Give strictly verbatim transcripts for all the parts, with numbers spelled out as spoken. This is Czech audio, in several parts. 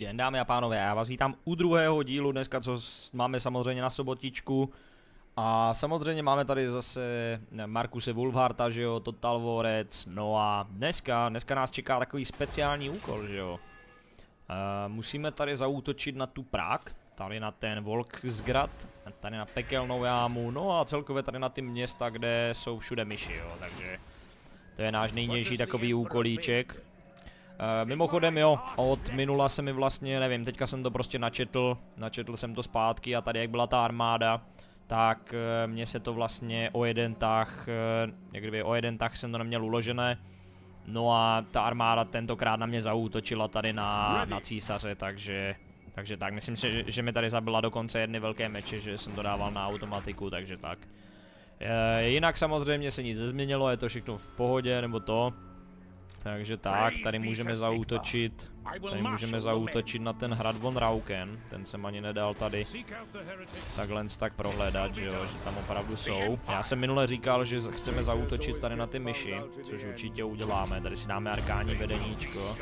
den, dámy a pánové, já vás vítám u druhého dílu dneska, co máme samozřejmě na sobotičku. A samozřejmě máme tady zase Markuse Wolfharta, že jo, Total Warec, no a dneska, dneska nás čeká takový speciální úkol, že jo. Uh, musíme tady zaútočit na tu Prague, tady na ten Volksgrad, tady na pekelnou jámu, no a celkově tady na ty města, kde jsou všude myši, jo, takže to je náš nejnější takový úkolíček. Uh, mimochodem jo, od minula se mi vlastně, nevím, teďka jsem to prostě načetl, načetl jsem to zpátky a tady jak byla ta armáda, tak uh, mně se to vlastně o jeden tah, uh, jak kdyby o jeden tah jsem to neměl uložené. No a ta armáda tentokrát na mě zaútočila tady na, na císaře, takže, takže tak, myslím si, že, že mi tady zabila dokonce jedny velké meče, že jsem to dával na automatiku, takže tak. E, jinak samozřejmě se nic nezměnilo, je to všechno v pohodě, nebo to. Takže tak, tady můžeme zaútočit, tady můžeme zaútočit na ten hrad von Rauken, ten jsem ani nedal tady takhle tak prohledat, že jo, že tam opravdu jsou. Já jsem minule říkal, že chceme zaútočit tady na ty myši, což určitě uděláme, tady si dáme arkání vedeníčko.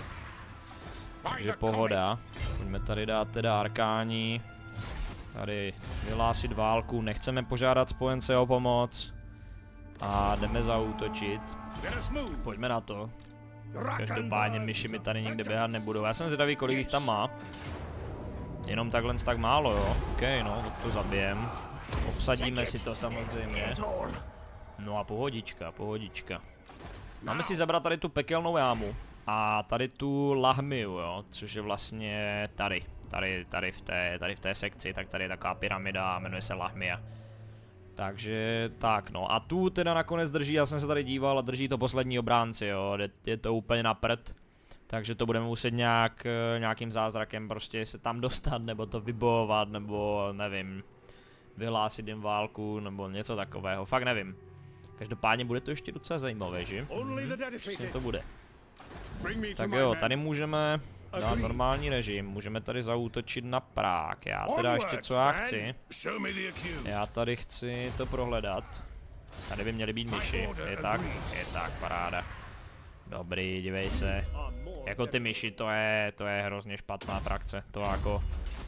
Takže pohoda, pojďme tady dát teda arkání, tady vyhlásit válku, nechceme požádat spojence o pomoc a jdeme zaútočit. Pojďme na to. Každopádně myši mi tady někde běhat nebudou. Já jsem zvědavý, kolik jich tam má. Jenom takhle tak málo, jo. OK, no, tak to zabijem. Obsadíme si to samozřejmě. No a pohodička, pohodička. Máme si zabrat tady tu pekelnou jámu. A tady tu Lahmiu, jo, což je vlastně tady. Tady, tady v té, tady v té sekci, tak tady je taková pyramida a jmenuje se Lahmia. Takže tak no a tu teda nakonec drží, já jsem se tady díval a drží to poslední obránci, jo, je, je to úplně na prd. Takže to budeme muset nějak, nějakým zázrakem prostě se tam dostat, nebo to vybojovat, nebo nevím, vyhlásit jim válku, nebo něco takového, fakt nevím. Každopádně bude to ještě docela zajímavé, že? Vlastně to bude. Tak jo, tady můžeme dát normální režim, můžeme tady zaútočit na Prague. Já teda ještě co já chci, já tady chci to prohledat. Tady by měly být myši, je tak, je tak, paráda. Dobrý, dívej se. Jako ty myši, to je, to je hrozně špatná frakce, to jako,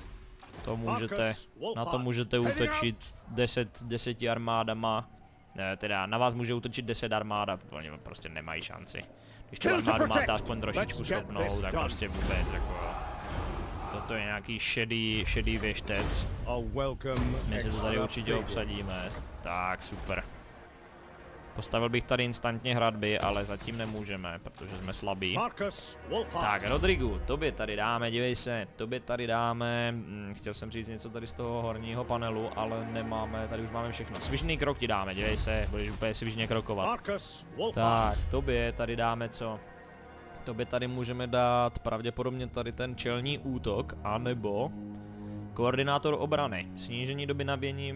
to můžete, na to můžete útočit deset, deseti armádama. Ne, teda na vás může útočit deset armáda, oni prostě nemají šanci. Když tu armádu máte aspoň trošičku schopnou, tak prostě vůbec jako. Toto je nějaký šedý, šedý věštec. My se to tady určitě obsadíme. Tak, super. Postavil bych tady instantně hradby, ale zatím nemůžeme, protože jsme slabí. Tak, Rodrigu, tobě tady dáme, dívej se, tobě tady dáme, hm, chtěl jsem říct něco tady z toho horního panelu, ale nemáme, tady už máme všechno. Svižný krok ti dáme, dívej se, budeš úplně svižně krokovat. Tak, tobě tady dáme co? Tobě tady můžeme dát pravděpodobně tady ten čelní útok, anebo koordinátor obrany, snížení doby nabíjení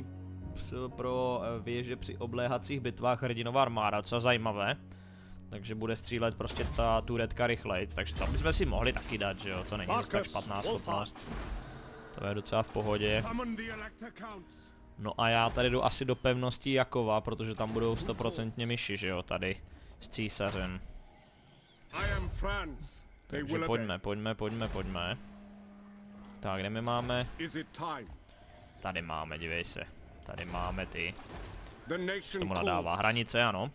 pro věže při obléhacích bitvách hrdinová armáda, co zajímavé. Takže bude střílet prostě ta turetka rychlejc, takže tam bychom si mohli taky dát, že jo, to není tak špatná schopnost. To je docela v pohodě. No a já tady jdu asi do pevnosti Jakova, protože tam budou stoprocentně myši, že jo, tady s císařem. Takže pojďme, pojďme, pojďme, pojďme. Tak, kde my máme? Tady máme, dívej se. Tady máme ty, co tomu nadává, hranice, ano.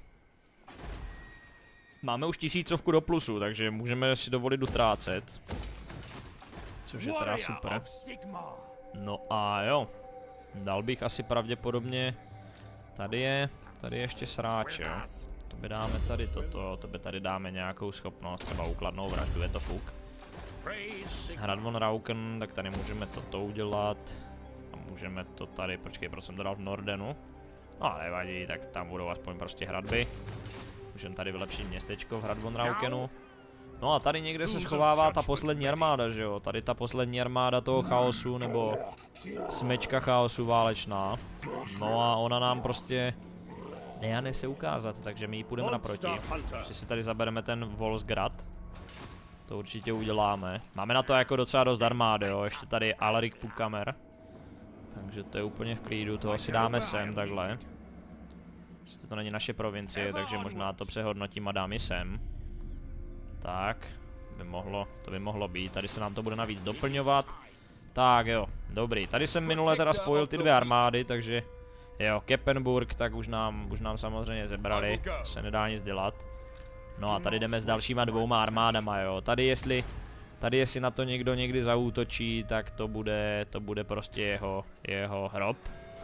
Máme už tisícovku do plusu, takže můžeme si dovolit utrácet. Což je teda super. No a jo, dal bych asi pravděpodobně, tady je, tady je ještě sráč, jo. To by dáme tady toto, to by tady dáme nějakou schopnost, třeba úkladnou vraždu, je to fuk. Hrad von Rauken, tak tady můžeme toto udělat. Můžeme to tady, počkej, proč jsem to dal v Nordenu. No nevadí, tak tam budou aspoň prostě hradby. Můžeme tady vylepšit městečko v Hrad von Raukenu. No a tady někde se schovává ta poslední armáda, že jo? Tady ta poslední armáda toho chaosu, nebo smečka chaosu válečná. No a ona nám prostě nejane se ukázat, takže my ji půjdeme naproti. Ještě si tady zabereme ten Volksgrad. To určitě uděláme. Máme na to jako docela dost armády, jo? Ještě tady Alaric Pukamer. Takže to je úplně v klidu, toho si dáme sem takhle. Prostě to není naše provincie, takže možná to přehodnotím a dám i sem. Tak, by mohlo, to by mohlo být, tady se nám to bude navíc doplňovat. Tak jo, dobrý, tady jsem minule teda spojil ty dvě armády, takže jo, Keppenburg, tak už nám, už nám samozřejmě zebrali, se nedá nic dělat. No a tady jdeme s dalšíma dvouma armádama, jo, tady jestli, tady jestli na to někdo někdy zaútočí, tak to bude, to bude prostě jeho, jeho hrob.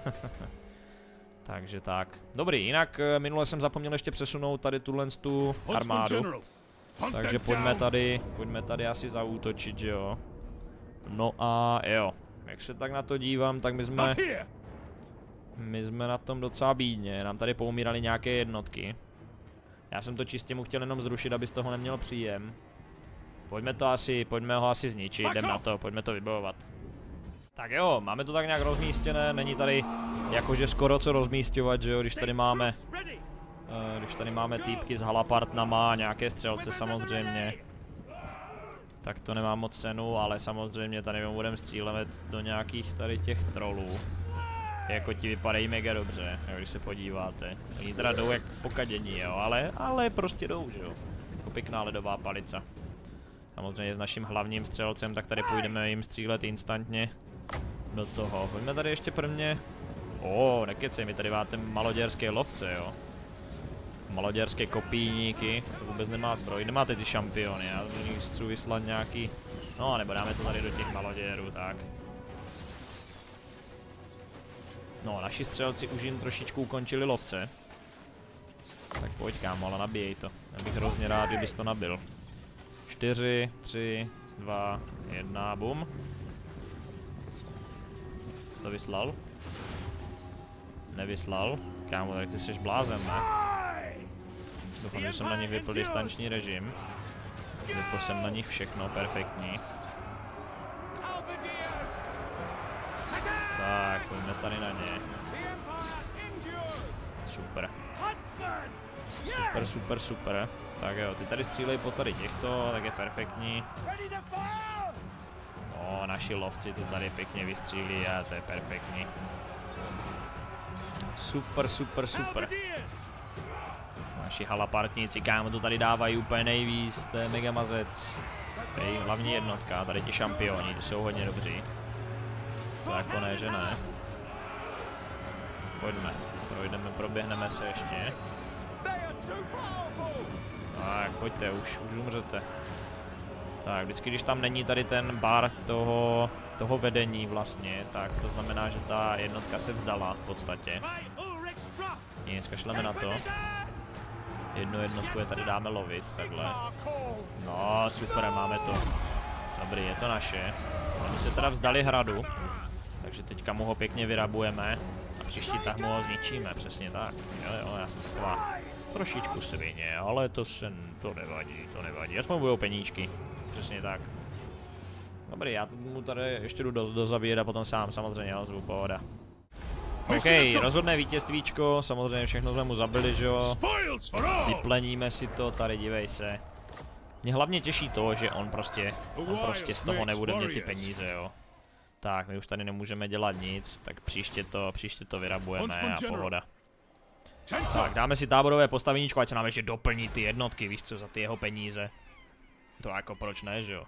Takže tak, dobrý, jinak minule jsem zapomněl ještě přesunout tady tuhle tu armádu. Takže pojďme tady, pojďme tady asi zaútočit, že jo. No a jo, jak se tak na to dívám, tak my jsme, my jsme na tom docela bídně, nám tady poumírali nějaké jednotky. Já jsem to čistě mu chtěl jenom zrušit, aby z toho neměl příjem. Pojďme to asi, pojďme ho asi zničit, jdem na to, pojďme to vybojovat. Tak jo, máme to tak nějak rozmístěné, není tady jakože skoro co rozmísťovat, že jo, když tady máme, uh, když tady máme týpky s halapartnama a nějaké střelce samozřejmě. Tak to nemá moc cenu, ale samozřejmě tady budeme střílet do nějakých tady těch trolů. Jako ti vypadají mega dobře, jo, když se podíváte. Oni teda jdou jak pokadění, jo, ale, ale prostě jdou, že jo. Jako pěkná ledová palica. Samozřejmě s naším hlavním střelcem, tak tady půjdeme jim střílet instantně do toho. Pojďme tady ještě prvně. O, nekecej, my tady máte maloděrské lovce, jo. Maloděrské kopíníky, to vůbec nemá zbroj, nemáte ty šampiony, já do nich chci vyslat nějaký, no nebo dáme to tady do těch maloděrů, tak. No, naši střelci už jim trošičku ukončili lovce. Tak pojď kámo, ale nabíjej to, já bych hrozně rád, kdybys to nabil. čtyři, tři, dva, jedna, bum. To vyslal? Nevyslal? Kámo, tak ty jsi blázen, ne? Doufám, že jsem na nich vypl distanční režim. Vypl jsem na nich všechno, perfektní. Tak, pojďme tady na ně. Super. Super, super, super. Tak jo, ty tady střílej po tady těchto, tak je perfektní. O, naši lovci to tady pěkně vystřílí a to je perfektní. Super, super, super. Naši halapartníci, kámo, to tady dávají úplně nejvíc, to je mega mazec. Tady hlavní jednotka, tady ti šampioni, ty jsou hodně dobří. To jako ne, že ne. Pojďme, projdeme, proběhneme se ještě. Tak, pojďte, už, už umřete. Tak, vždycky, když tam není tady ten bar toho, toho vedení vlastně, tak to znamená, že ta jednotka se vzdala v podstatě. Nic, kašleme na to. Jednu jednotku je tady dáme lovit, takhle. No, super, máme to. Dobrý, je to naše. Oni se teda vzdali hradu, takže teďka mu ho pěkně vyrabujeme a příští tah mu ho zničíme, přesně tak. Jo, jo, já jsem taková trošičku svině, ale to se, to nevadí, to nevadí. Aspoň budou peníčky, přesně tak. Dobrý, já mu tady ještě jdu do, dozabíjet a potom sám samozřejmě ozvu, pohoda. OK, rozhodné vítězstvíčko, samozřejmě všechno jsme mu zabili, že jo. Vypleníme si to, tady dívej se. Mě hlavně těší to, že on prostě, on prostě z toho nebude mít ty peníze, jo. Tak, my už tady nemůžeme dělat nic, tak příště to, příště to vyrabujeme a pohoda. Tak, dáme si táborové postaveníčko, ať se nám ještě doplní ty jednotky, víš co, za ty jeho peníze. To jako proč ne, že jo.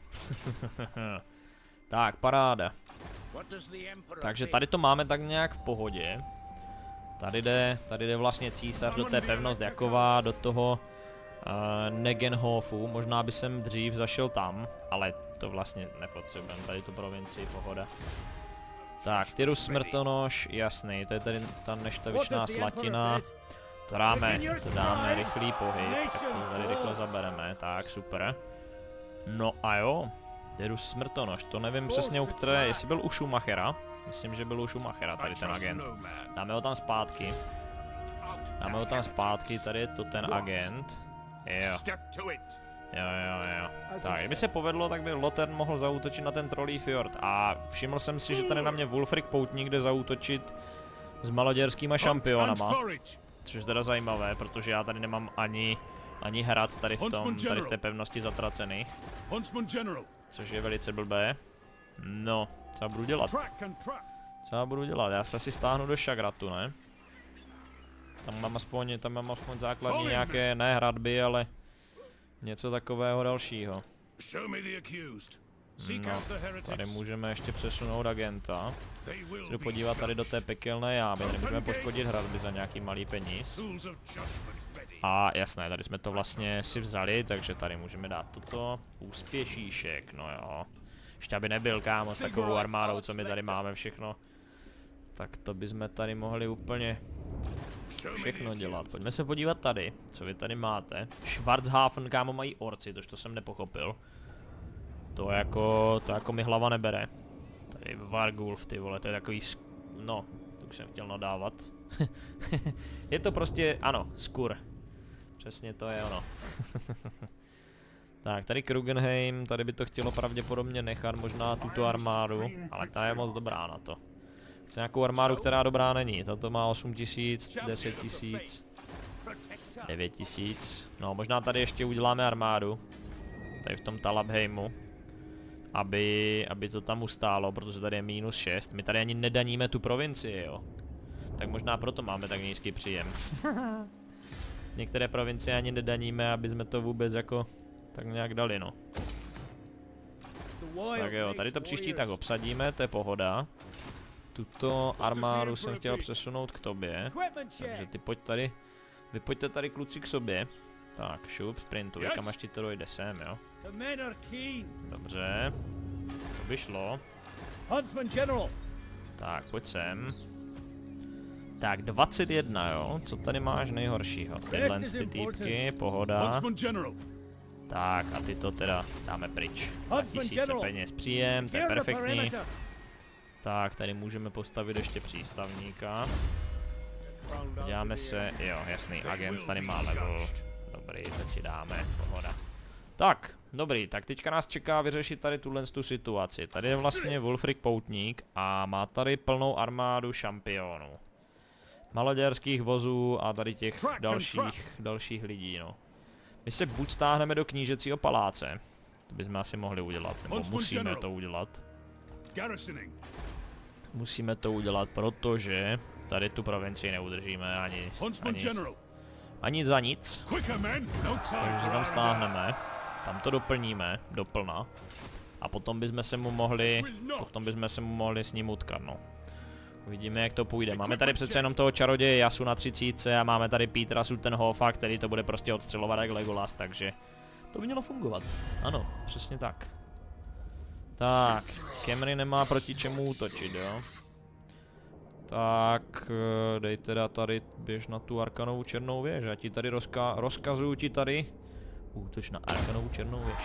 Tak, paráda. Takže tady to máme tak nějak v pohodě. Tady jde, tady jde vlastně císař do té pevnost Jakova, do toho uh, Negenhofu. Možná by jsem dřív zašel tam, ale to vlastně nepotřebujeme, tady tu provincii, pohoda. Tak, Tyrus smrtonoš, jasný, to je tady ta neštavičná slatina. To dáme, to dáme rychlý pohyb, tak to tady rychle zabereme, tak super. No a jo. Tyrus smrtonoš, to nevím přesně u které, jestli byl u Schumachera. Myslím, že byl u Schumachera tady ten agent. Dáme ho tam zpátky. Dáme ho tam zpátky, tady je to ten agent. Jo. Jo, jo, jo. Tak, kdyby se povedlo, tak by Lothern mohl zaútočit na ten Trollý fjord. A všiml jsem si, že tady na mě Wulfric Poutník jde zaútočit s maloděrskýma šampionama. Což je teda zajímavé, protože já tady nemám ani, ani hrad tady v tom, tady v té pevnosti zatracených. Což je velice blbé. No, co já budu dělat? Co já budu dělat? Já se asi stáhnu do Šagratu, ne? Tam mám aspoň, tam mám aspoň základní nějaké, ne hradby, ale něco takového dalšího. No, tady můžeme ještě přesunout agenta. Chci podívat tady do té pekelné jámy, tady můžeme poškodit hradby za nějaký malý peníz. A jasné, tady jsme to vlastně si vzali, takže tady můžeme dát toto. Úspěšíšek, no jo. Ještě aby nebyl, kámo, s takovou armádou, co my tady máme všechno. Tak to bychom tady mohli úplně všechno dělat. Pojďme se podívat tady, co vy tady máte. Schwarzhafen, kámo, mají orci, tož to jsem nepochopil. To jako, to jako mi hlava nebere. Tady Vargulf, ty vole, to je takový, no, to už jsem chtěl nadávat. Je to prostě, ano, skur. Přesně to je ono. Tak, tady Krugenheim, tady by to chtělo pravděpodobně nechat možná tuto armádu, ale ta je moc dobrá na to. Chce nějakou armádu, která dobrá není. Toto má osm tisíc, deset tisíc, devět tisíc. No, možná tady ještě uděláme armádu. Tady v tom Talabheimu. Aby, aby to tam ustálo, protože tady je minus šest. My tady ani nedaníme tu provincii, jo. Tak možná proto máme tak nízký příjem. Některé provincie ani nedaníme, aby jsme to vůbec jako tak nějak dali, no. Tak jo, tady to příští tak obsadíme, to je pohoda. Tuto armádu jsem chtěl přesunout k tobě, takže ty pojď tady, vy pojďte tady kluci k sobě. Tak, šup, sprintuj, kam až ti to dojde sem, jo. Dobře, to by šlo. Tak, pojď sem. Tak, dvacet jedna, jo, co tady máš nejhoršího? Tyhle ty týpky, pohoda. Tak, a ty to teda dáme pryč. Tisíce peněz příjem, to je perfektní. Tak, tady můžeme postavit ještě přístavníka. Děláme se, jo, jasný, agent tady má level. Dobrý, to ti dáme, pohoda. Tak, dobrý, tak teďka nás čeká vyřešit tady tuhle tu situaci. Tady je vlastně Wulfric Poutník a má tady plnou armádu šampionů. Maloděrských vozů a tady těch dalších, dalších lidí, no. My se buď stáhneme do knížecího paláce, to bychom asi mohli udělat, nebo musíme to udělat. Musíme to udělat, protože tady tu provincii neudržíme ani, ani, ani za nic. Takže se tam stáhneme, tam to doplníme, doplna. A potom bychom se mu mohli, potom bychom se mu mohli s ním utkat, no. Uvidíme, jak to půjde. Máme tady přece jenom toho čaroděje Jasu na třicítce a máme tady Petra Sutenhofa, který to bude prostě odstřelovat jak Legolas, takže to by mělo fungovat. Ano, přesně tak. Tak, Camry nemá proti čemu útočit, jo. Tak, dej teda tady, běž na tu Arkanovou černou věž. Já ti tady rozka rozkazuju ti tady útoč na Arkanovou černou věž.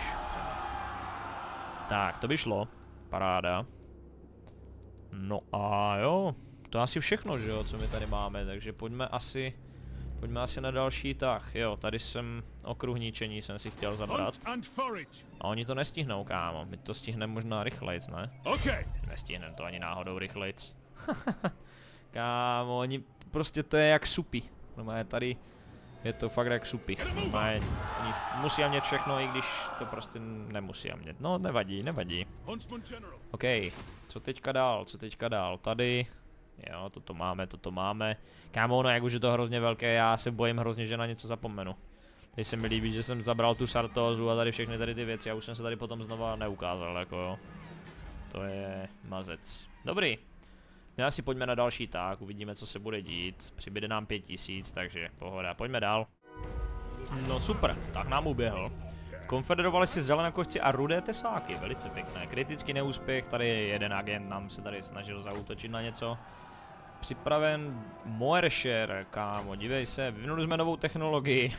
Tak, to by šlo. Paráda. No a jo, to asi všechno, že jo, co my tady máme, takže pojďme asi, pojďme asi na další tah, jo, tady jsem okruh ničení jsem si chtěl zabrat. A oni to nestihnou, kámo, my to stihneme možná rychlejc, ne? Nestihneme to ani náhodou rychlejc. Kámo, oni, prostě to je jak supy, no je tady, je to fakt jak supy, no oni musí mět všechno, i když to prostě nemusí mět, no nevadí, nevadí. OK, co teďka dál, co teďka dál, tady, jo, toto máme, toto máme. Kámo, no jak už je to hrozně velké, já se bojím hrozně, že na něco zapomenu. Teď se mi líbí, že jsem zabral tu Sartózu a tady všechny tady ty věci, já už jsem se tady potom znova neukázal, jako jo. To je mazec. Dobrý. My asi pojďme na další tak, uvidíme, co se bude dít. Přibyde nám pět tisíc, takže pohoda, pojďme dál. No super, tak nám uběhl. Konfederovali si zelenakošci a rudé tesáky, velice pěkné. Kritický neúspěch, tady je jeden agent, nám se tady snažil zaútočit na něco. Připraven Moerscher, kámo, dívej se, vyvinuli jsme novou technologii.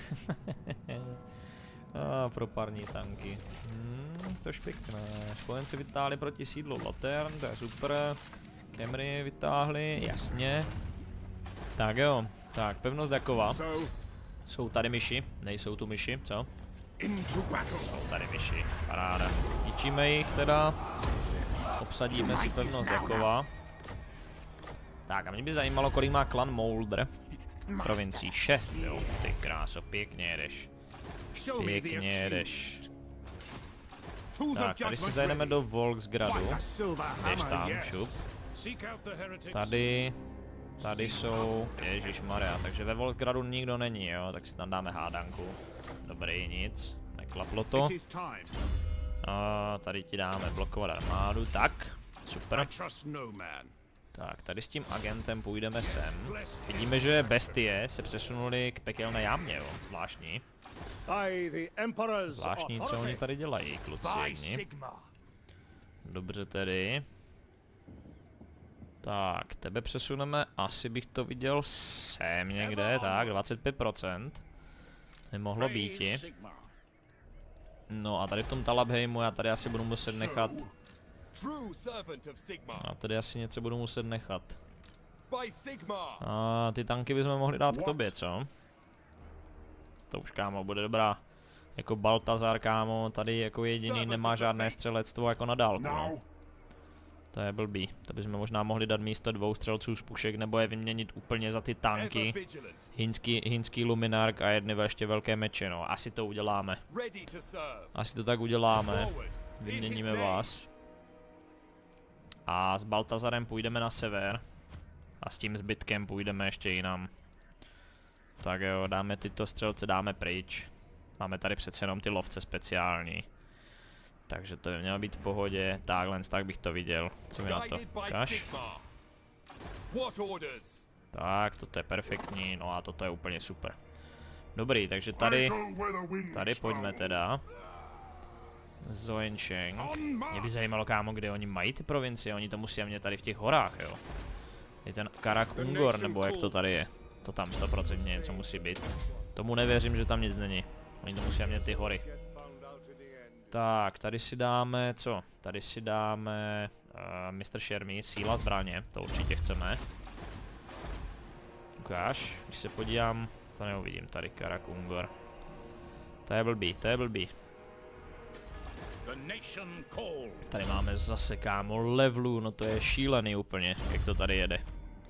A pro parní tanky. Hmm, tož pěkné. Spojenci vytáhli proti sídlu Lotern, to je super. Camry vytáhli, jasně. Tak jo, tak pevnost Dakova. Jsou tady myši, nejsou tu myši, co? Jsou tady myši, paráda. Ničíme jich teda. Obsadíme si pevnost Dakova. Tak a mě by zajímalo, kolik má klan Moldr. Provincií šest, jo, ty kráso, pěkně jedeš. Pěkně jedeš. Tak, tady si zajdeme do Volksgradu. Běž tam, šup. Tady, tady jsou, ježišmarja, takže ve Volksgradu nikdo není, jo, tak si tam dáme hádanku. Dobrý, nic, neklaplo to. A tady ti dáme blokovat armádu, tak, super. Tak, tady s tím agentem půjdeme sem. Vidíme, že bestie se přesunuli k pekelné jámě, jo, zvláštní. Zvláštní, co oni tady dělají, kluci jedni. Dobře tedy. Tak, tebe přesuneme, asi bych to viděl sem někde, tak, dvacet pět procent. Nemohlo býti. No a tady v tom Talabheimu já tady asi budu muset nechat... A tady asi něco budu muset nechat. A ty tanky bychom mohli dát k tobě, co? To už, kámo, bude dobrá. Jako Baltazar, kámo, tady jako jediný nemá žádné střelectvo jako na dálku, no. To je blbý. To bychom možná mohli dát místo dvou střelců z pušek, nebo je vyměnit úplně za ty tanky. Hinský, hinský luminark a jedny ještě velké meče, no. Asi to uděláme. Asi to tak uděláme. Vyměníme vás. A s Baltazarem půjdeme na sever. A s tím zbytkem půjdeme ještě jinam. Tak jo, dáme tyto střelce, dáme pryč. Máme tady přece jenom ty lovce speciální. Takže to by mělo být v pohodě. Takhle, tak bych to viděl. Co mi na to? Ukaž. Tak, toto je perfektní, no a toto je úplně super. Dobrý, takže tady, tady pojďme teda. Zoencheng. Mě by zajímalo, kámo, kde oni mají ty provincie, oni to musí mít tady v těch horách, jo. Je ten Karak Ungor, nebo jak to tady je. To tam sto procent něco musí být. Tomu nevěřím, že tam nic není. Oni to musí mít ty hory. Tak, tady si dáme, co? Tady si dáme uh, mister Shermie, síla zbraně, to určitě chceme. Ukáž, když se podívám, to neuvidím tady, Karak Ungor. To je blbý, to je blbý. Tady máme zase, kámo, levelu, no to je šílený úplně, jak to tady jede.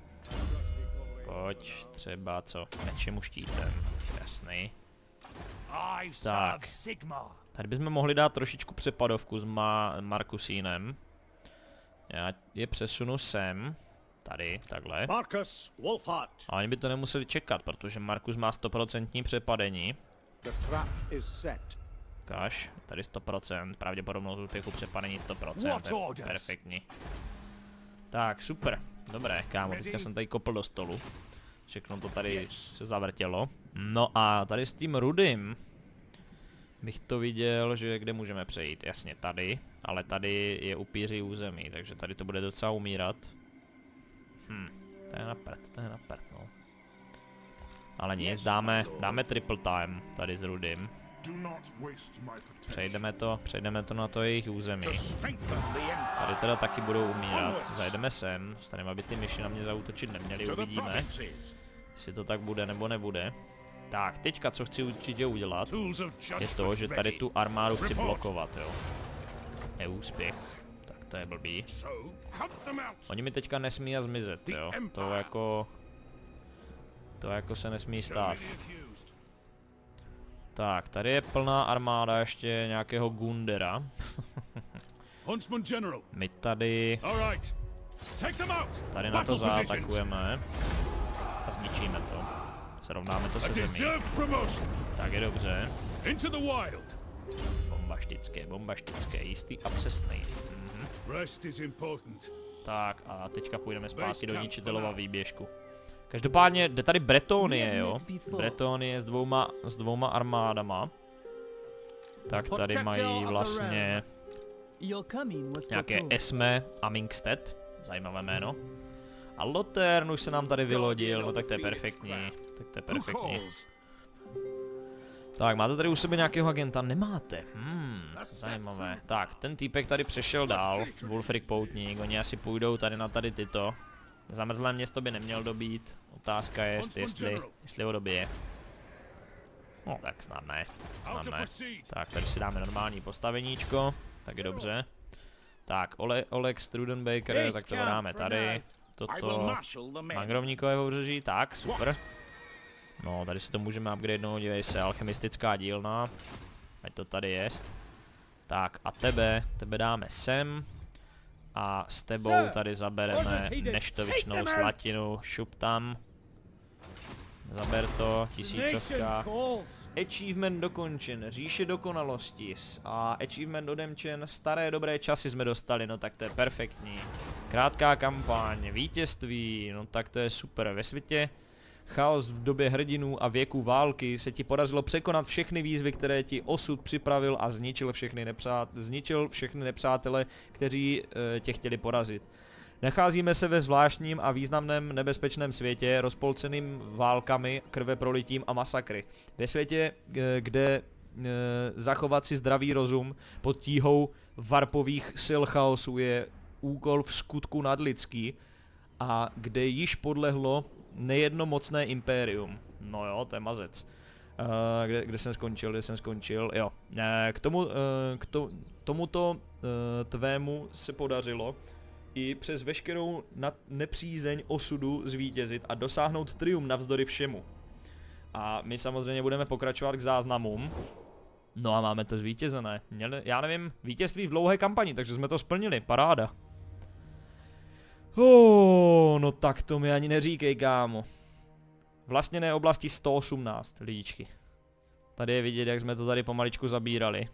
Pojď, třeba co, mečem štítem, jasný. Tak, tady bychom mohli dát trošičku přepadovku s Ma Markusínem. Já je přesunu sem, tady, takhle. A oni by to nemuseli čekat, protože Markus má sto procent přepadení. Ukáž, tady sto procent, pravděpodobnost úspěchu přepadení sto procent, perfektní. Tak, super, dobré, kámo, teďka jsem tady kopl do stolu. Všechno to tady se zavrtělo. No a tady s tím rudým bych to viděl, že kde můžeme přejít, jasně tady, ale tady je upíří území, takže tady to bude docela umírat. Hm, to je na prd, to je na prd, no. Ale nic, dáme, dáme triple time tady s rudým. Přejdeme to, přejdeme to na to jejich území. Tady teda taky budou umírat. Zajdeme sem, staneme, aby ty myši na mě zaútočit neměli, uvidíme. Jestli to tak bude nebo nebude. Tak, teďka co chci určitě udělat, je to, že tady tu armádu chci blokovat, jo. Neúspěch. Tak to je blbý. Oni mi teďka nesmí a zmizet, jo. To jako... To jako se nesmí stát. Tak, tady je plná armáda ještě nějakého Gundera. My tady... Tady na to zaatakujeme. A zničíme to. Srovnáme to se zemí. Tak je dobře. Bombaštické, bombaštické, jistý a přesný. Mhm. Tak a teďka půjdeme zpátky do ničitelova výběžku. Každopádně jde tady Bretonie, jo. Bretonie s dvouma, s dvouma armádama. Tak tady mají vlastně nějaké Esme a Mingstedt. Zajímavé jméno. A Lotern už se nám tady vylodil, no tak to je perfektní. Tak to je perfektní. Tak, máte tady u sebe nějakého agenta? Nemáte. Hmm, zajímavé. Tak, ten týpek tady přešel dál. Wulfric Poutník, oni asi půjdou tady na tady tyto. Zamrzlé město by neměl dobít. Otázka je, jestli, jestli, jestli ho dobije. No tak snad ne. Snad ne. Tak, tady si dáme normální postaveníčko. Tak je dobře. Tak, Ole, Oleg Strudenbaker, tak to dáme tady. Toto mangrovníkové pobřeží, tak, super. No, tady si to můžeme upgradenout, dívej se, alchemistická dílna. Ať to tady jest. Tak, a tebe, tebe dáme sem. A s tebou tady zabereme neštovičnou slatinu, šup tam. Zaber to, tisícovka. Achievement dokončen, říše dokonalosti a achievement odemčen, staré dobré časy jsme dostali, no tak to je perfektní. Krátká kampaň, vítězství, no tak to je super. Ve světě chaos v době hrdinů a věku války se ti podařilo překonat všechny výzvy, které ti osud připravil a zničil všechny, nepřát, zničil všechny nepřátele, kteří e, tě chtěli porazit. Nacházíme se ve zvláštním a významném nebezpečném světě, rozpolceným válkami, krveprolitím a masakry. Ve světě, kde e, zachovat si zdravý rozum pod tíhou varpových sil chaosu je úkol v skutku nadlidský a kde již podlehlo nejedno mocné impérium. No jo, to je mazec. Uh, kde, kde jsem skončil, kde jsem skončil, jo. Uh, k tomu, uh, k to, tomuto uh, tvému se podařilo i přes veškerou nepřízeň osudu zvítězit a dosáhnout triumf navzdory všemu. A my samozřejmě budeme pokračovat k záznamům. No a máme to zvítězené. Měli, já nevím, vítězství v dlouhé kampani, takže jsme to splnili, paráda. Oh, no tak to mi ani neříkej, kámo. Vlastněné oblasti sto osmnáct, lidičky. Tady je vidět, jak jsme to tady pomaličku zabírali.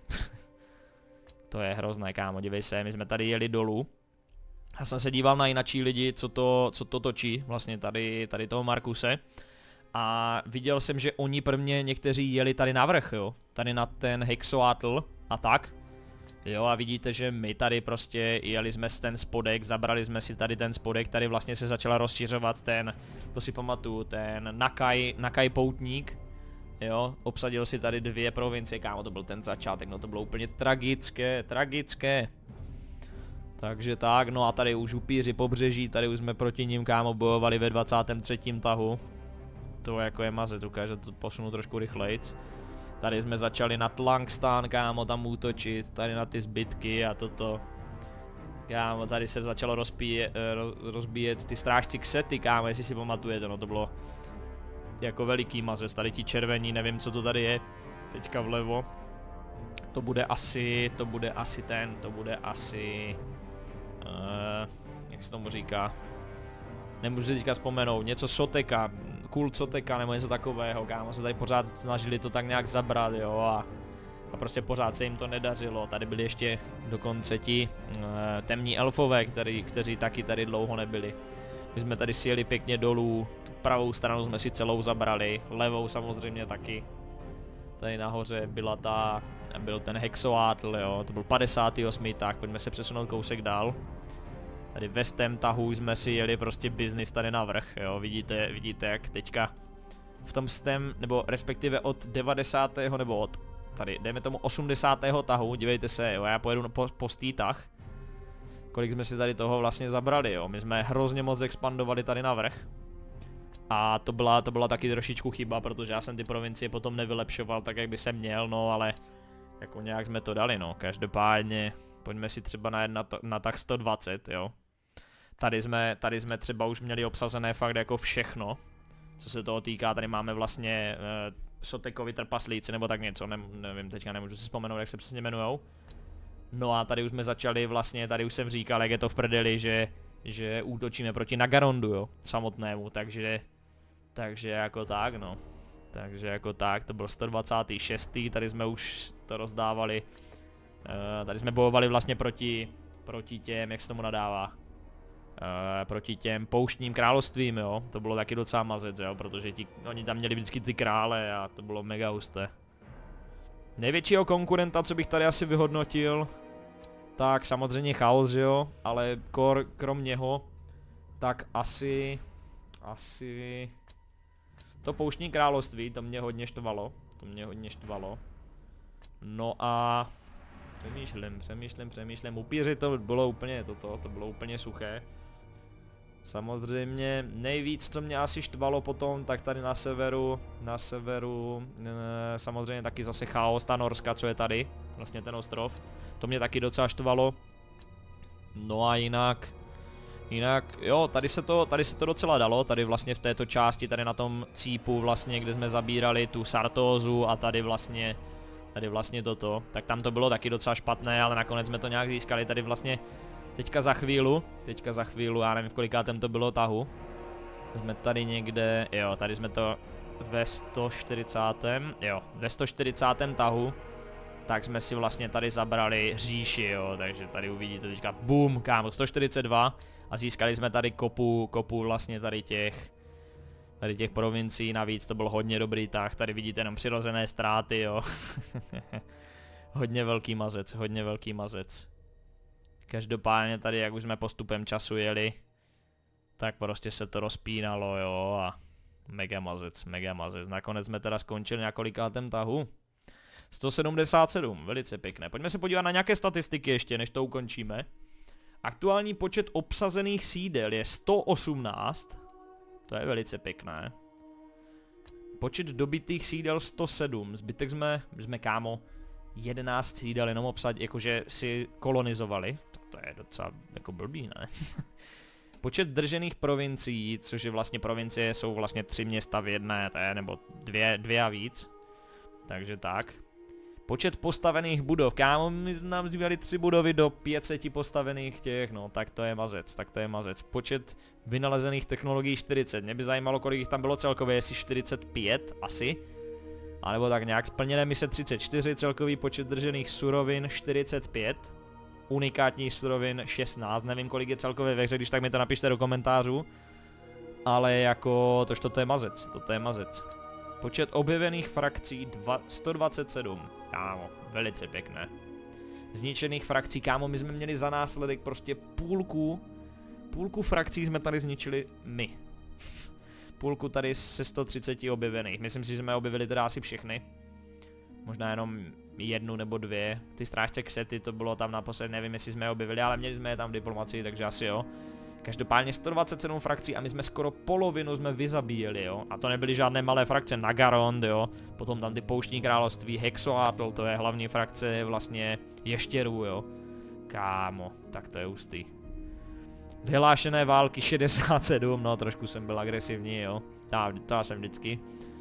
To je hrozné, kámo, dívej se, my jsme tady jeli dolů. Já jsem se díval na jinačí lidi, co to, co to točí, vlastně tady, tady toho Markuse. A viděl jsem, že oni prvně někteří jeli tady navrch, jo. Tady na ten Hexoatl a tak. Jo, a vidíte, že my tady prostě jeli jsme z ten spodek, zabrali jsme si tady ten spodek, tady vlastně se začala rozšiřovat ten, to si pamatuju, ten Nakai, Nakai poutník. Jo, obsadil si tady dvě provincie, kámo, to byl ten začátek, no to bylo úplně tragické, tragické. Takže tak, no a tady už upíři pobřeží, tady už jsme proti ním, kámo, bojovali ve dvacátém třetím tahu. To jako je mazet, ukáže to posunu trošku rychlejc. Tady jsme začali na Tlangstan, kámo, tam útočit, tady na ty zbytky a toto. Kámo, tady se začalo rozbíjet, roz, rozbíjet ty strážci Ksety, kámo, jestli si pamatujete, no to bylo jako veliký mazec, tady ti červení, nevím co to tady je, teďka vlevo. To bude asi, to bude asi ten, to bude asi, uh, jak se tomu říká, nemůžu si teďka vzpomenout, něco Soteka, kult Soteka nebo něco takového, kámo, se tady pořád snažili to tak nějak zabrat, jo, a, a prostě pořád se jim to nedařilo. Tady byli ještě dokonce ti uh, temní elfové, který, kteří taky tady dlouho nebyli. My jsme tady sjeli pěkně dolů, tu pravou stranu jsme si celou zabrali, levou samozřejmě taky. Tady nahoře byla ta, byl ten Hexoatl, jo, to byl padesátý osmý tak, pojďme se přesunout kousek dál. Tady ve stém tahu jsme si jeli prostě business tady navrch, jo, vidíte, vidíte jak teďka v tom stém, nebo respektive od devadesátého nebo od, tady, dejme tomu osmdesátého tahu, dívejte se, jo, já pojedu po, po stý tah. Kolik jsme si tady toho vlastně zabrali, jo, my jsme hrozně moc expandovali tady navrch. A to byla, to byla taky trošičku chyba, protože já jsem ty provincie potom nevylepšoval tak, jak by se měl, no ale jako nějak jsme to dali, no, každopádně pojďme si třeba na, na, na tak sto dvacet, jo. Tady jsme, tady jsme třeba už měli obsazené fakt jako všechno, co se toho týká, tady máme vlastně uh, Sotekovi trpaslíci nebo tak něco, ne, nevím, teďka nemůžu si vzpomenout, jak se přesně jmenujou. No a tady už jsme začali vlastně, tady už jsem říkal, jak je to v prdeli, že, že útočíme proti Nagarondu, jo, samotnému, takže, takže jako tak, no. Takže jako tak, to byl sto dvacátý šestý tady jsme už to rozdávali. Uh, tady jsme bojovali vlastně proti, proti těm, jak se tomu nadává, uh, proti těm pouštním královstvím, jo, to bylo taky docela mazec, jo, protože ti, oni tam měli vždycky ty krále a to bylo mega husté. Největšího konkurenta, co bych tady asi vyhodnotil, tak samozřejmě chaos, jo, ale kor, krom něho, tak asi, asi, to pouštní království, to mě hodně štvalo, to mě hodně štvalo. No a přemýšlím, přemýšlím, přemýšlím, upíři to bylo úplně toto, to bylo úplně suché. Samozřejmě nejvíc, co mě asi štvalo potom, tak tady na severu, na severu, e, samozřejmě taky zase chaos, ta Norska, co je tady, vlastně ten ostrov, to mě taky docela štvalo. No a jinak, jinak, jo, tady se to, tady se to docela dalo, tady vlastně v této části, tady na tom cípu vlastně, kde jsme zabírali tu Sartózu a tady vlastně, tady vlastně toto, tak tam to bylo taky docela špatné, ale nakonec jsme to nějak získali, tady vlastně teďka za chvíli, teďka za chvíli, já nevím v kolikátém to bylo tahu. Jsme tady někde, jo, tady jsme to, ve sto čtyřicátém Jo, ve sto čtyřicátém tahu, tak jsme si vlastně tady zabrali říši, jo, takže tady uvidíte teďka, boom, kámo, sto čtyřicet dva a získali jsme tady kopu, kopu vlastně tady těch, tady těch provincií, navíc to byl hodně dobrý tah, tady vidíte jenom přirozené ztráty, jo. Hodně velký mazec, hodně velký mazec. Každopádně tady, jak už jsme postupem času jeli, tak prostě se to rozpínalo, jo, a mega mazec, mega mazec. Nakonec jsme teda skončili na kolikátém tahu? sto sedmdesát sedm, velice pěkné. Pojďme se podívat na nějaké statistiky ještě, než to ukončíme. Aktuální počet obsazených sídel je sto osmnáct, to je velice pěkné. Počet dobitých sídel sto sedm, zbytek jsme, jsme kámo, jedenáct sídel jenom obsadit, jakože si kolonizovali, tak to je docela jako blbý, ne? Počet držených provincií, což je vlastně provincie, jsou vlastně tři města v jedné, to je, nebo dvě, dvě a víc. Takže tak. Počet postavených budov, kámo, my nám zbývaly tři budovy do pět set postavených těch, no, tak to je mazec, tak to je mazec. Počet vynalezených technologií čtyřicet, mě by zajímalo, kolik jich tam bylo celkově, jestli čtyřicet pět asi. A nebo tak nějak, splněné mise třicet čtyři, celkový počet držených surovin čtyřicet pět. Unikátních surovin šestnáct, nevím kolik je celkově ve hře, když tak mi to napište do komentářů. Ale jako, tož toto je mazec, toto je mazec. Počet objevených frakcí sto dvacet sedm, kámo, velice pěkné. Zničených frakcí, kámo, my jsme měli za následek prostě půlku, půlku frakcí jsme tady zničili my. Půlku tady se sto třiceti objevených, myslím si, že jsme objevili teda asi všechny. Možná jenom jednu nebo dvě, ty strážce Ksety, to bylo tam naposled, nevím jestli jsme je objevili, ale měli jsme je tam v diplomacii, takže asi jo. Každopádně sto dvacet sedm frakcí a my jsme skoro polovinu jsme vyzabíjeli, jo. A to nebyly žádné malé frakce, Nagarond, jo. Potom tam ty pouštní království, Hexoatl, to je hlavní frakce vlastně ještěrů, jo. Kámo, tak to je hustý. Vyhlášené války šedesát sedm, no trošku jsem byl agresivní, jo. Ta, ta jsem vždycky.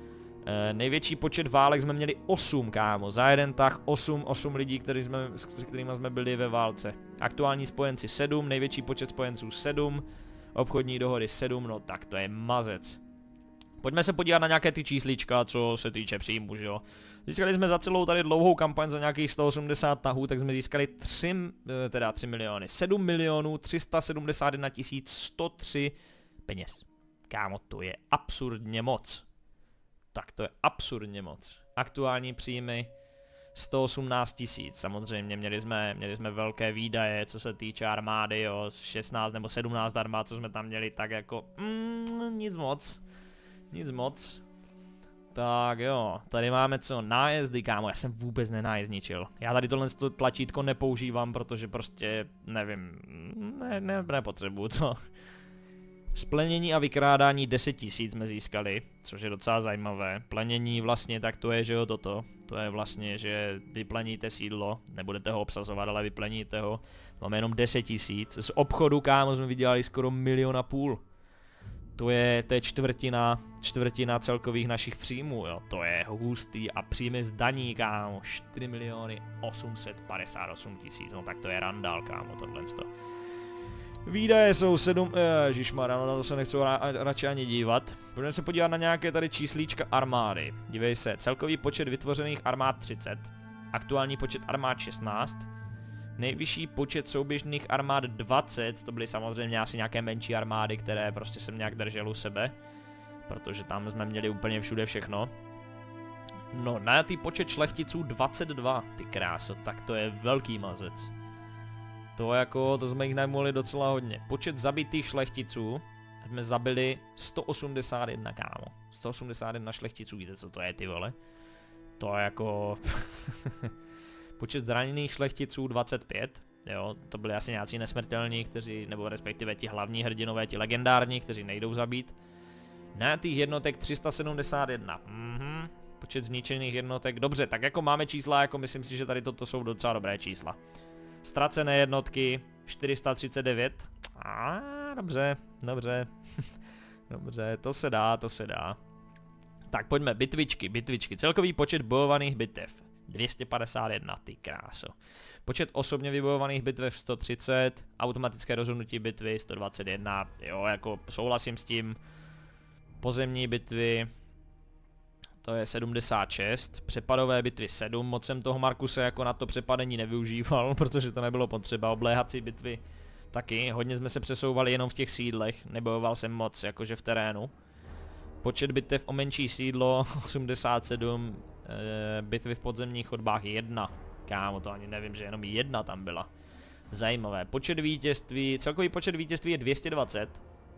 E, největší počet válek jsme měli osm, kámo, za jeden tah osm, osm lidí, který jsme, s kterými jsme byli ve válce. Aktuální spojenci sedm, největší počet spojenců sedm, obchodní dohody sedm, no tak to je mazec. Pojďme se podívat na nějaké ty číslička, co se týče příjmu, že jo. Získali jsme za celou tady dlouhou kampaň za nějakých sto osmdesát tahů, tak jsme získali tři, teda tři miliony, sedm milionů tři sta sedmdesát jedna tisíc sto tři peněz. Kámo, to je absurdně moc. Tak to je absurdně moc. Aktuální příjmy sto osmnáct tisíc, samozřejmě měli jsme, měli jsme velké výdaje, co se týče armády, jo, šestnáct nebo sedmnáct armád, co jsme tam měli, tak jako, mm, nic moc, nic moc. Tak jo, tady máme co, nájezdy, kámo, já jsem vůbec nenájezdničil. Já tady tohle tlačítko nepoužívám, protože prostě, nevím, ne, ne, nepotřebuju to. Splenění a vykrádání deset tisíc jsme získali, což je docela zajímavé. Plenění vlastně, tak to je, že jo, toto. To je vlastně, že vypleníte sídlo, nebudete ho obsazovat, ale vypleníte ho. Máme jenom deset tisíc. Z obchodu, kámo, jsme vydělali skoro milion a půl. To je, to je čtvrtina, čtvrtina celkových našich příjmů, jo. To je hustý a příjmy z daní, kámo, čtyři miliony osm set padesát osm tisíc. No tak to je randál, kámo, tohle. Výdaje jsou sedm, ježišmarja, no na to se nechci ra radši ani dívat. Budeme se podívat na nějaké tady číslíčka armády. Dívej se, celkový počet vytvořených armád třicet, aktuální počet armád šestnáct, nejvyšší počet souběžných armád dvacet, to byly samozřejmě asi nějaké menší armády, které prostě jsem nějak držel u sebe, protože tam jsme měli úplně všude všechno. No, najatý počet šlechticů dvacet dva, ty kráso, tak to je velký mazec. To jako, to jsme jich najmuli docela hodně. Počet zabitých šlechticů, jsme zabili sto osmdesát jedna, kámo. sto osmdesát jedna šlechticů, víte co to je, ty vole? To jako... Počet zraněných šlechticů dvacet pět, jo, to byli asi nějací nesmrtelní, kteří, nebo respektive ti hlavní hrdinové, ti legendární, kteří nejdou zabít. Najatých jednotek tři sta sedmdesát jedna, mhm. Počet zničených jednotek, dobře, tak jako máme čísla, jako myslím si, že tady toto jsou docela dobré čísla. Ztracené jednotky čtyři sta třicet devět. A dobře, dobře. Dobře, to se dá, to se dá. Tak pojďme, bitvičky, bitvičky. Celkový počet bojovaných bitev dvě stě padesát jedna, ty kráso. Počet osobně vybojovaných bitev sto třicet, automatické rozhodnutí bitvy sto dvacet jedna. Jo, jako souhlasím s tím. Pozemní bitvy to je sedmdesát šest, přepadové bitvy sedm, moc jsem toho Markuse jako na to přepadení nevyužíval, protože to nebylo potřeba, obléhací bitvy taky, hodně jsme se přesouvali jenom v těch sídlech, nebojoval jsem moc jakože v terénu. Počet bitev o menší sídlo osmdesát sedm, e, bitvy v podzemních chodbách jedna, kámo, to ani nevím, že jenom jedna tam byla. Zajímavé, počet vítězství, celkový počet vítězství je dvě stě dvacet.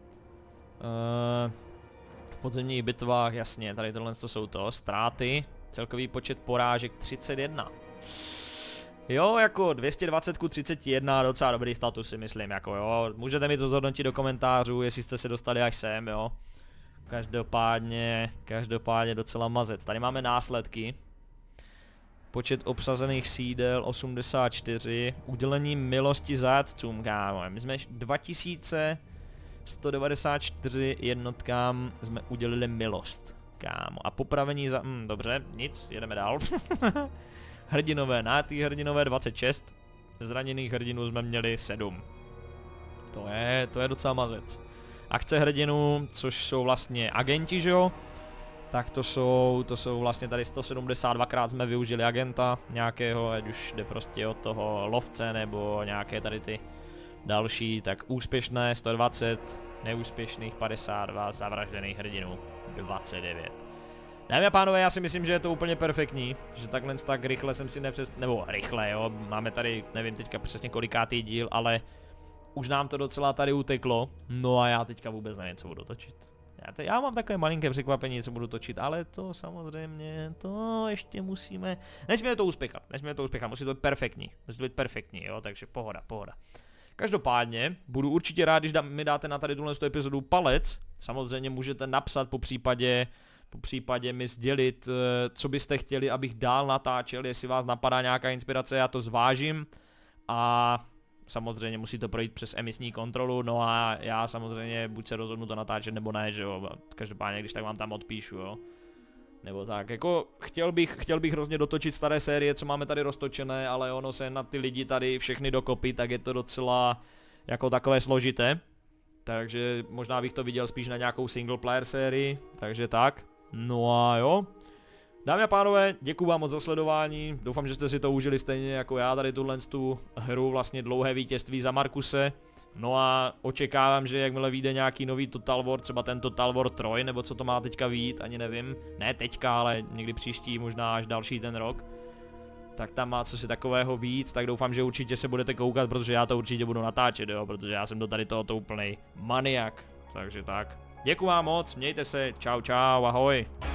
E, v podzemních bitvách, jasně, tady tohle jsou to, ztráty, celkový počet porážek třicet jedna. Jo, jako dvě stě dvacet ku třiceti jednomu, docela dobrý status si myslím, jako jo, můžete mi to zhodnotit do komentářů, jestli jste se dostali až sem, jo. Každopádně, každopádně docela mazec, tady máme následky. Počet obsazených sídel osmdesát čtyři, udělení milosti zajatcům, kámo, my jsme dva tisíce sto devadesát čtyři jednotkám jsme udělili milost, kámo, a popravení za, hm, dobře, nic, jedeme dál. Hrdinové, nátý hrdinové dvacet šest, zraněných hrdinů jsme měli sedm. To je, to je docela mazec. Akce hrdinů, což jsou vlastně agenti, že jo? Tak to jsou, to jsou vlastně tady sto sedmdesát dva krát jsme využili agenta nějakého, ať už jde prostě od toho lovce nebo nějaké tady ty další, tak úspěšné sto dvacet, neúspěšných padesát dva, zavražděných hrdinů dvacet devět. Dámy a pánové, já si myslím, že je to úplně perfektní, že takhle tak rychle jsem si nepřes... nebo rychle, jo, máme tady, nevím teďka přesně kolikátý díl, ale už nám to docela tady uteklo, no a já teďka vůbec nevím, co budu točit. Já, te, já mám takové malinké překvapení, co budu točit, ale to samozřejmě, to ještě musíme, nesmíme to uspěchat, nesmíme to uspěchat, musí to být perfektní, musí to být perfektní, jo, takže pohoda, pohoda. Každopádně, budu určitě rád, když dá, mi dáte na tady tuhle epizodu palec, samozřejmě můžete napsat po případě, po případě mi sdělit, co byste chtěli, abych dál natáčel, jestli vás napadá nějaká inspirace, já to zvážím a samozřejmě musí to projít přes emisní kontrolu, no a já samozřejmě buď se rozhodnu to natáčet nebo ne, že jo, každopádně když tak vám tam odpíšu, jo. Nebo tak, jako chtěl bych, chtěl bych hrozně dotočit staré série, co máme tady roztočené, ale ono se na ty lidi tady všechny dokopy, tak je to docela jako takové složité. Takže možná bych to viděl spíš na nějakou single player sérii, takže tak. No a jo. Dámy a pánové, děkuju vám moc za sledování, doufám, že jste si to užili stejně jako já tady tuhle tu hru, vlastně dlouhé vítězství za Markuse. No a očekávám, že jakmile vyjde nějaký nový Total War, třeba ten Total War tři, nebo co to má teďka vyjít, ani nevím, ne teďka, ale někdy příští, možná až další ten rok, tak tam má co si takového vyjít, tak doufám, že určitě se budete koukat, protože já to určitě budu natáčet, jo, protože já jsem do tady tohoto úplnej maniak, takže tak. Děkuju vám moc, mějte se, čau čau, ahoj.